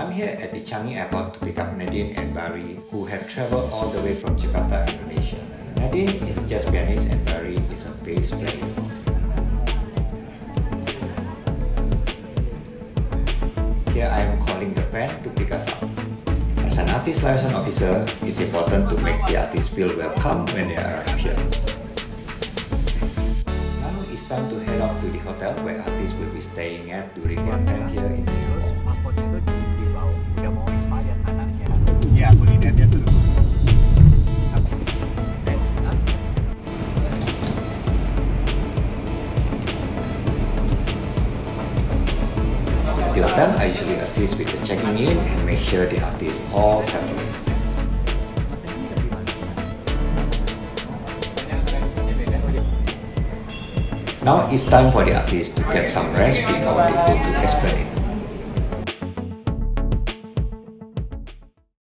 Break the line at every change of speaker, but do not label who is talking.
I'm here at the Changi Airport to pick up Nadine and Barry, who have traveled all the way from Jakarta, Indonesia. Nadine is a jazz pianist and Barry is a bass player. Here I am calling the band to pick us up. As an artist liaison officer, it's important to make the artists feel welcome when they arrive here. Now it's time to head off to the hotel where artists will be staying at during their time here in Singapore.
Paspornya itu di bawah, udah mau expired anaknya. Iya, kulinernya seru.
At the hotel, I usually assist with the checking in and make sure the artists all settle in. Now it's time for the artists to get some rest before they go to Esplanade.